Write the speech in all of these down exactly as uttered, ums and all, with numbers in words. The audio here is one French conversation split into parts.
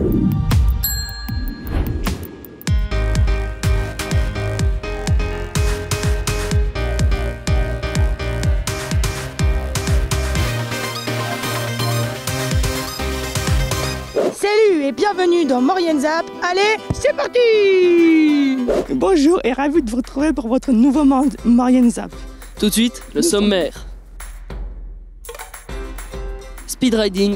Salut et bienvenue dans Maurienne Zap. Allez, c'est parti! Bonjour et ravi de vous retrouver pour votre nouveau Maurienne Zap. Tout de suite, le sommaire. Speed riding.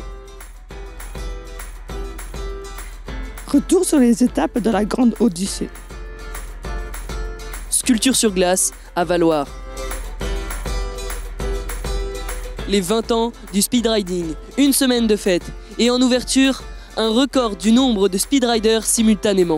Retour sur les étapes de la Grande Odyssée. Sculpture sur glace à Valloire. Les vingt ans du speed riding. Une semaine de fête. Et en ouverture, un record du nombre de speedriders simultanément.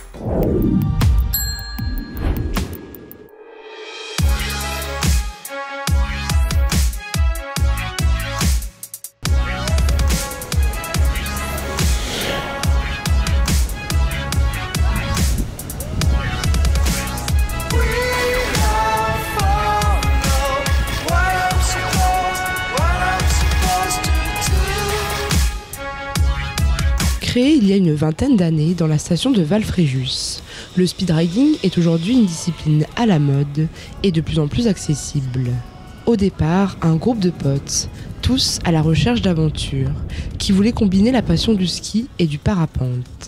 Créé il y a une vingtaine d'années dans la station de Val-Fréjus, le speedriding est aujourd'hui une discipline à la mode et de plus en plus accessible. Au départ, un groupe de potes, tous à la recherche d'aventures, qui voulaient combiner la passion du ski et du parapente.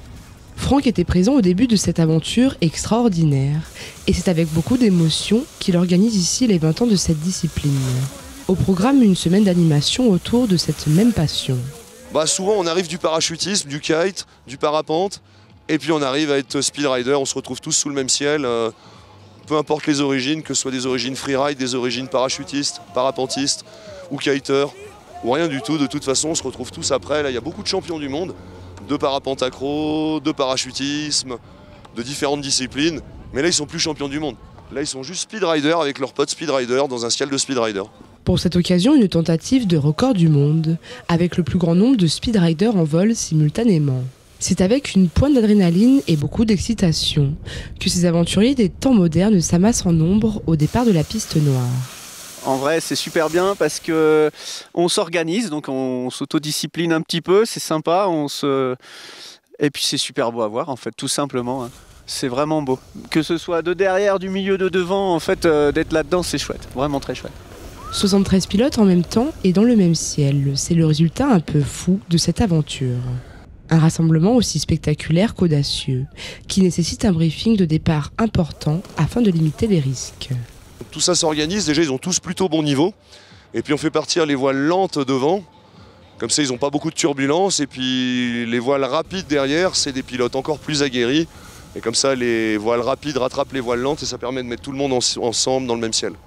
Franck était présent au début de cette aventure extraordinaire et c'est avec beaucoup d'émotion qu'il organise ici les vingt ans de cette discipline. Au programme, une semaine d'animation autour de cette même passion. Bah souvent on arrive du parachutisme, du kite, du parapente, et puis on arrive à être speedrider, on se retrouve tous sous le même ciel, euh, peu importe les origines, que ce soit des origines freeride, des origines parachutistes, parapentistes ou kiteurs, ou rien du tout, de toute façon on se retrouve tous après. Là il y a beaucoup de champions du monde, de parapente accro, de parachutisme, de différentes disciplines, mais là ils sont plus champions du monde. Là ils sont juste speedriders avec leurs potes speedriders dans un ciel de speedrider. Pour cette occasion, une tentative de record du monde, avec le plus grand nombre de speedriders en vol simultanément. C'est avec une pointe d'adrénaline et beaucoup d'excitation que ces aventuriers des temps modernes s'amassent en nombre au départ de la piste noire. En vrai, c'est super bien parce que on s'organise, donc on s'autodiscipline un petit peu, c'est sympa, on se... et puis c'est super beau à voir en fait, tout simplement. Hein. C'est vraiment beau. Que ce soit de derrière, du milieu, de devant, en fait, euh, d'être là-dedans, c'est chouette, vraiment très chouette. soixante-treize pilotes en même temps et dans le même ciel, c'est le résultat un peu fou de cette aventure. Un rassemblement aussi spectaculaire qu'audacieux, qui nécessite un briefing de départ important afin de limiter les risques. Tout ça s'organise, déjà ils ont tous plutôt bon niveau, et puis on fait partir les voiles lentes devant, comme ça ils n'ont pas beaucoup de turbulences, et puis les voiles rapides derrière, c'est des pilotes encore plus aguerris, et comme ça les voiles rapides rattrapent les voiles lentes et ça permet de mettre tout le monde en, ensemble dans le même ciel.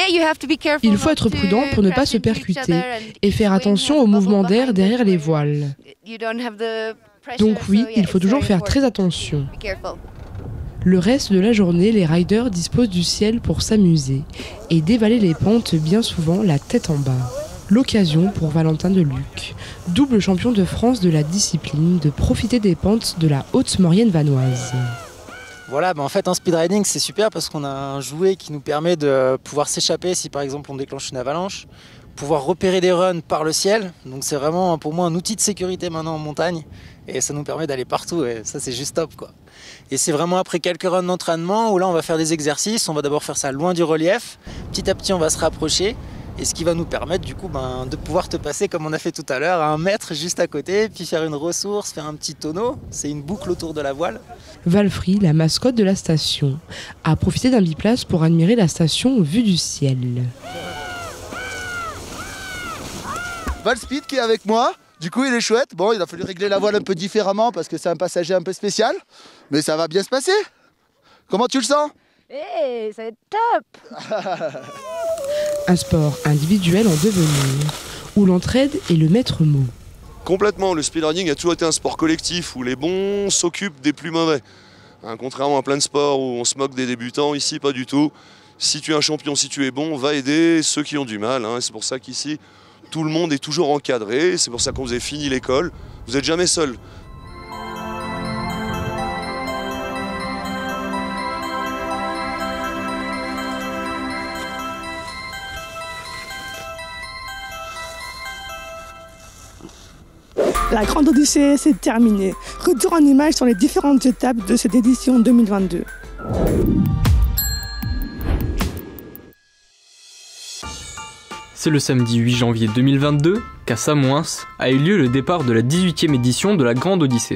Il faut être prudent pour ne pas se percuter et faire attention aux mouvements d'air derrière les voiles. Donc oui, il faut toujours faire très attention. Le reste de la journée, les riders disposent du ciel pour s'amuser et dévaler les pentes bien souvent la tête en bas. L'occasion pour Valentin Deluc, double champion de France de la discipline, de profiter des pentes de la haute Maurienne vanoise. Voilà, bah en fait en speedriding c'est super parce qu'on a un jouet qui nous permet de pouvoir s'échapper si par exemple on déclenche une avalanche, pouvoir repérer des runs par le ciel, donc c'est vraiment pour moi un outil de sécurité maintenant en montagne et ça nous permet d'aller partout et ça c'est juste top quoi. Et c'est vraiment après quelques runs d'entraînement où là on va faire des exercices, on va d'abord faire ça loin du relief, petit à petit on va se rapprocher et ce qui va nous permettre du coup ben, de pouvoir te passer comme on a fait tout à l'heure à un mètre juste à côté, puis faire une ressource, faire un petit tonneau, c'est une boucle autour de la voile. Valfri, la mascotte de la station, a profité d'un biplace pour admirer la station vue du ciel. Valspeed qui est avec moi, du coup il est chouette. Bon, il a fallu régler la voile un peu différemment parce que c'est un passager un peu spécial, mais ça va bien se passer. Comment tu le sens? Eh, hey, ça va être top. Un sport individuel en devenir, où l'entraide est le maître mot. Complètement, le speedrunning a toujours été un sport collectif où les bons s'occupent des plus mauvais. Hein, contrairement à plein de sports où on se moque des débutants, ici pas du tout. Si tu es un champion, si tu es bon, va aider ceux qui ont du mal. Hein, c'est pour ça qu'ici, tout le monde est toujours encadré. C'est pour ça qu'on vous avez fini l'école. Vous n'êtes jamais seul. La Grande Odyssée, c'est terminé. Retour en images sur les différentes étapes de cette édition deux mille vingt-deux. C'est le samedi huit janvier deux mille vingt-deux qu'à Samoins a eu lieu le départ de la dix-huitième édition de la Grande Odyssée.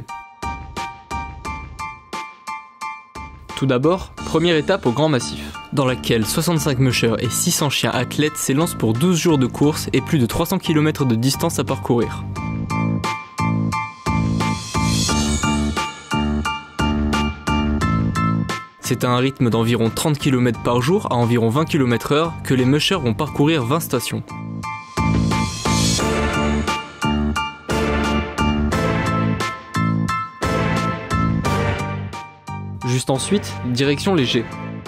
Tout d'abord, première étape au Grand Massif, dans laquelle soixante-cinq mushers et six cents chiens athlètes s'élancent pour douze jours de course et plus de trois cents kilomètres de distance à parcourir. C'est à un rythme d'environ trente kilomètres par jour à environ vingt kilomètres heure que les mushers vont parcourir vingt stations. Juste ensuite, direction Léger.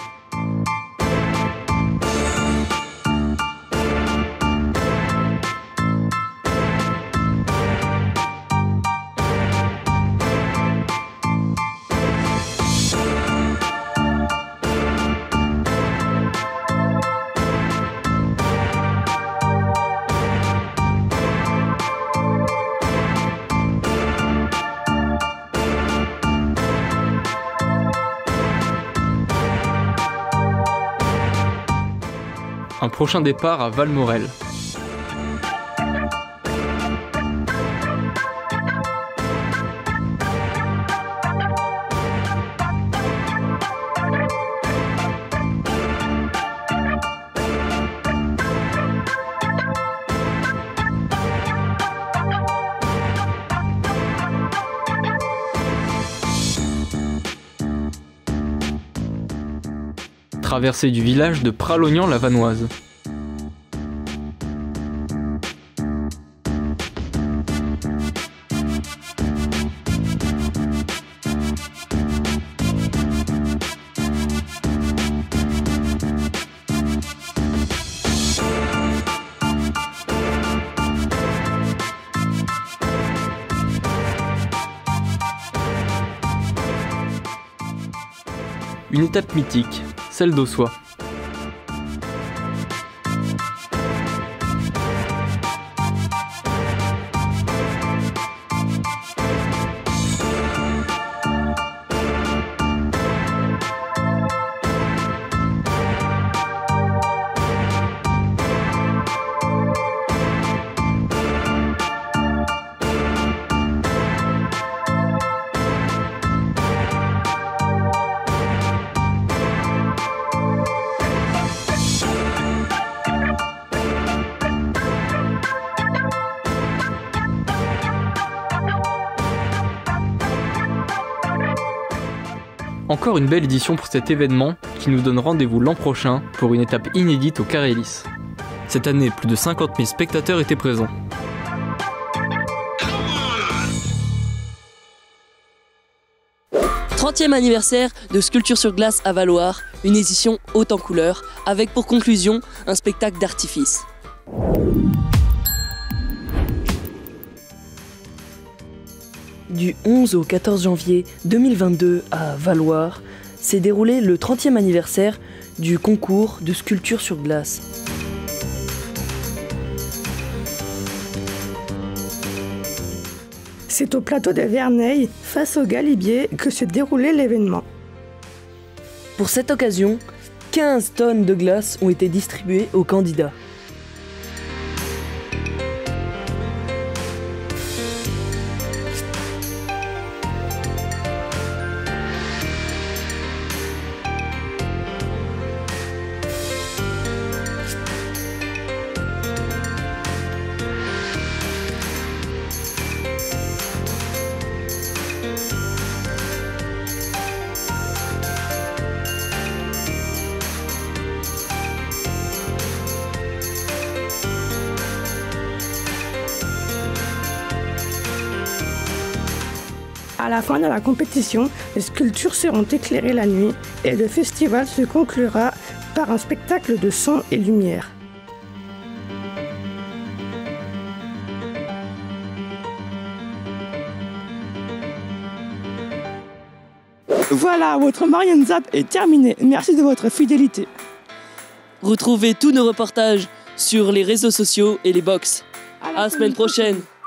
Un prochain départ à Valmorel. Traversée du village de Pralognan-la-Vanoise. Une étape mythique, celle d'Ossois. Encore une belle édition pour cet événement qui nous donne rendez-vous l'an prochain pour une étape inédite au Carélis. Cette année, plus de cinquante mille spectateurs étaient présents. trentième anniversaire de Sculpture sur glace à Valloire, une édition haute en couleurs, avec pour conclusion un spectacle d'artifice. Du onze au quatorze janvier deux mille vingt-deux à Valloire, s'est déroulé le trentième anniversaire du concours de sculpture sur glace. C'est au plateau de Verneuil, face au Galibier, que se déroulait l'événement. Pour cette occasion, quinze tonnes de glace ont été distribuées aux candidats. À la fin de la compétition, les sculptures seront éclairées la nuit et le festival se conclura par un spectacle de son et lumière. Voilà, votre Marienzap est terminé. Merci de votre fidélité. Retrouvez tous nos reportages sur les réseaux sociaux et les box. À la semaine prochaine.